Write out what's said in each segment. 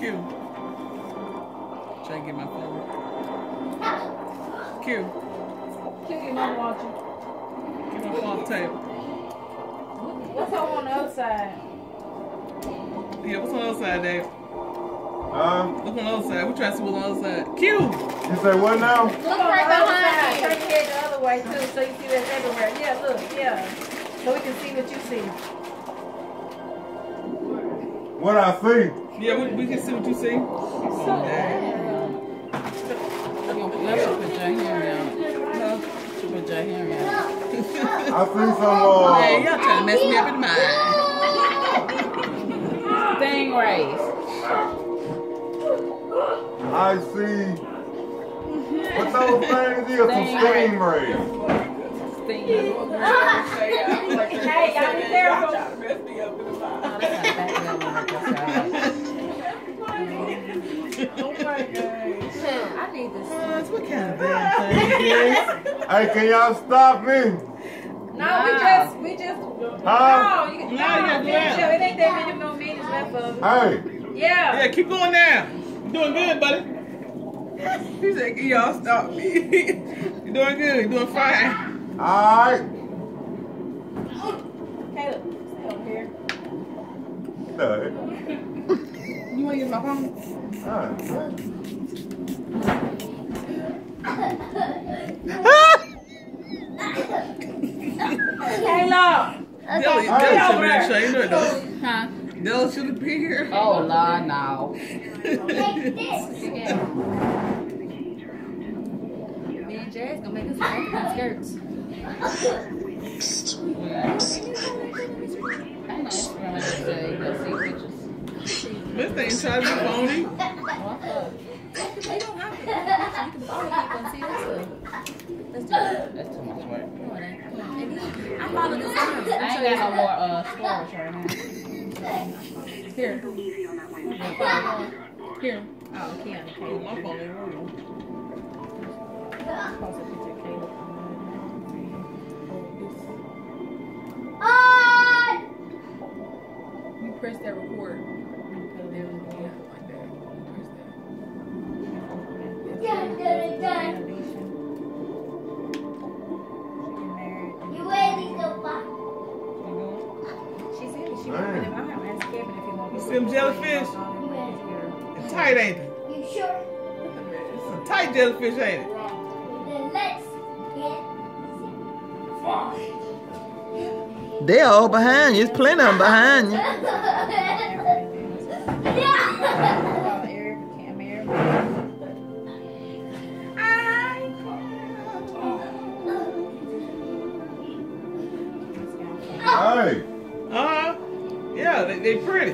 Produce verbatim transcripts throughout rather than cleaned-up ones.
Q. Try to get my phone. Q. Q, get my watching. Get my phone off the table. What's up on the other side? Yeah, what's on the other side, Dave? Huh? Look on the other side. We try to see what's on the other side. Q! You say what now? Look right behind you. Turn your head the other way too, so you see that everywhere. Yeah, look, yeah. So we can see what you see. What I see? Yeah, we, we can see what you see. Oh, Dad. You put your hair down. No. You put your hair down. I see some, uh... Hey, y'all trying to mess me up in the mind. Stingrays. I see... What those things is? Some stingrays. Stingrays. Hey, y'all be careful. Oh my gosh. I need this. What kind of damn thing is this? Hey, can y'all stop me? No, we just, we just. Huh? No, you can. No, No, you're finish good. up. It ain't that many more minutes left of it. Hey, Yeah. Yeah, keep going now. You're doing good, buddy. He said, y'all stop me. You're doing good. You're doing fine. alright. Caleb, stay over here. No. You want to use my phone? Alright. Caleb. Della, Della should be ashamed. You know it though. Huh? Della should be here. Oh, Lord, no. Me and Jazz gonna make us some African skirts. I know Instagram is uh, you go see pictures. This thing trying to be phony. They don't have to. You can follow people and see this stuff. Let's do it. That's too much work. Come on, then. Come on. I follow this one. I ain't got no more uh, storage right now. Here. Here. Oh, okay. Oh, my phone ain't working. Post a picture of Caleb. You press that record. There we go. Like that. You press that. You ready to buy? She said she wanted them. I'm gonna ask Kevin if he wants. You see them jellyfish? It's tight, ain't it? You sure? It's a tight jellyfish, ain't it? Then let's get wash. They all behind you. There's plenty of them behind you. Yeah. Eric, Cam, Eric. Hey. Uh-huh. Yeah, they, they pretty.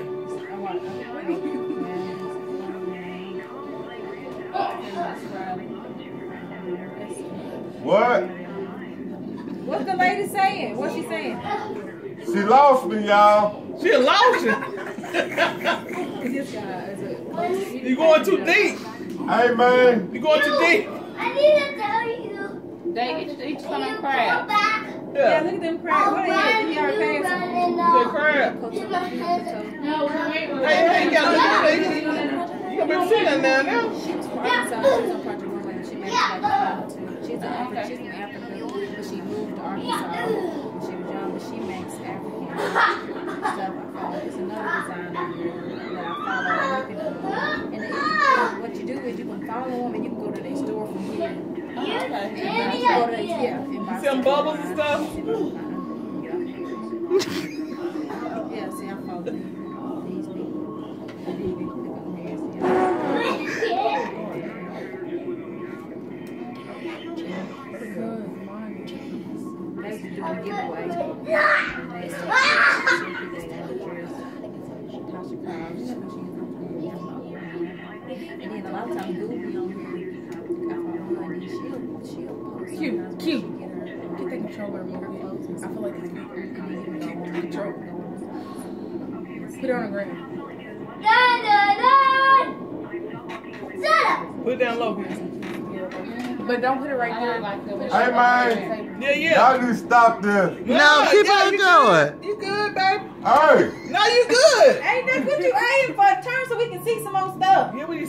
What? What's the lady saying? What's she saying? She lost me, y'all. She lost you. This guy is a. You going too deep. Hey, man. You going too deep. I need to tell you. They eat, eat some You of go crab. back. Yeah, Yeah. look at them crabs. I'll What run is it? He and already you paid some. running The off. crab. To my head. No, wait, wait, Hey, hey, you gotta look at it. You gonna be sitting there now. She was from Arkansas. She was on Project Runway. She made it like five two. She's an African. She's from Africa, but she moved to Arkansas when she was young. But she makes African stuff. I follow. It's another designer that I follow. And, you can, uh, and it, what you do is you can follow them and you can go to their store from here. Oh, okay. And buy, go to their, yeah, and buy See them bubbles and stuff? Yeah, see, I follow these people. And then you can click on theirs. They used to do a giveaway. And they used to Tasha Krause. And then a lot of times Google be on here. I follow her and then she'll, she'll post. Cute, sometimes cute. when she get her, Get that controller and move it close. I feel like it's and then you can go on and control. Put it on the ground. Dun, dun, dun. Shut up. Put it down low, please. But don't put it right there. Like the Hey, man. Yeah, yeah. Y'all need to stop this. No, keep yeah, on you going. Good. You good, baby? Hey. No, you good. Hey, that's what you aiming for. Turn so we can see some more stuff.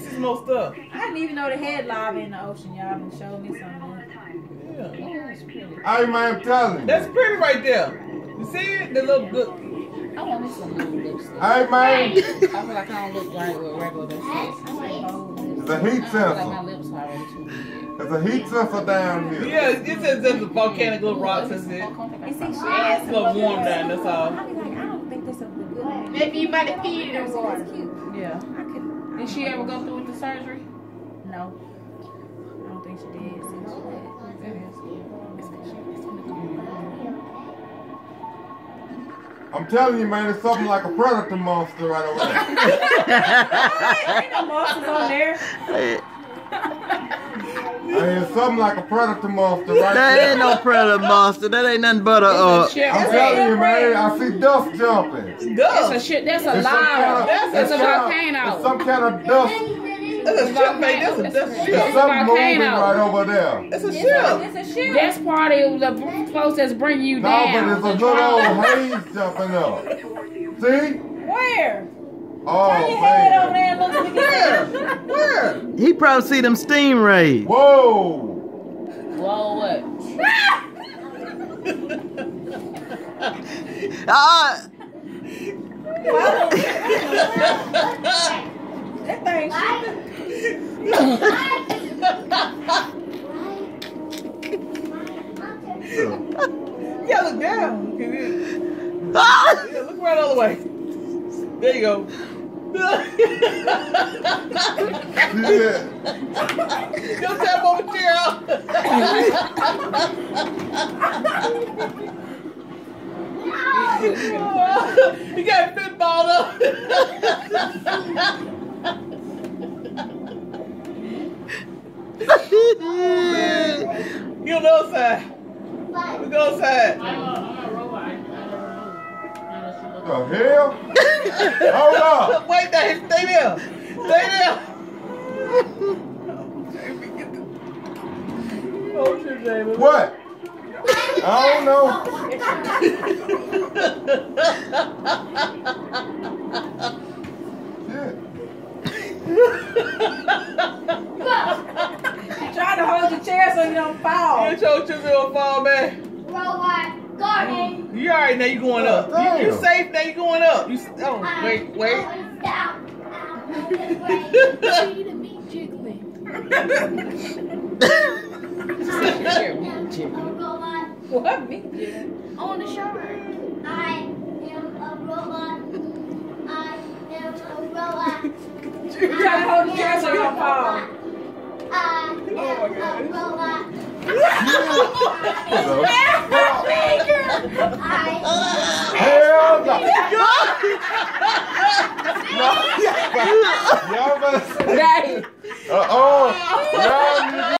see some more stuff. I didn't even know they had lava in the ocean. Y'all been showing me something. Yeah. Oh, that's pretty. Hey man, I'm telling you. That's pretty right there. You see it? The little good. I want me some new lipstick. Hey man, I feel like I don't look right with regular lipstick. I like bold lips. it's a heat I feel like my sensor. lips already too big. It's a heat sensor down here. Yeah, it says there's a volcanic little rocks and shit. You see, she It's has a little warm down, that's all. I be like, I don't think that's a good one. Maybe you might have peed in the water. That's cute. Yeah. I could. Did she ever go through with the surgery? No. I don't think she did. See, she I'm telling you, man, it's something like a predator monster right over there. Ain't no monsters on there. Hey, it's something like a predator monster right That there. ain't no predator monster. That ain't nothing but a uh. I'm telling you, man, I see dust jumping. That's a Dust. shit. That's a It's some kind lava. of- That's a it's some- volcano. It's some kind of dust. That's a ship, man. That's a, that's a It's ship. something moving volcano. right over there. That's a It's a, ship. it's a ship. That's part of the clothes that's bringing you No, down. but there's a The little trauma. old haze jumping up. See? Where? Oh, Turn your head over man. there and look at Where? Where? He probably see them steam rays. Whoa. Whoa, what? Ah, that thing. Yeah, look down. ah. Yeah, look right all the way. There you go. Yeah. Don't tap over the chair out. You got spitballed up. You on the other side. Let's go outside. The hell? Hold up. Wait there. Stay there. Stay there. Oh, shit, David. What? I don't know. Shit. Trying to hold your chair so you don't fall. You told you gonna fall, man. Robot garden. You alright now, you going up. You, you safe now, you going up. You, oh, wait, wait. Down. Robot. What me? On the shower. I am a robot. I am a robot. You trying to hold the chair so you don't fall. I am a robot. Hell no. Y'all better say. Hey. Uh-oh.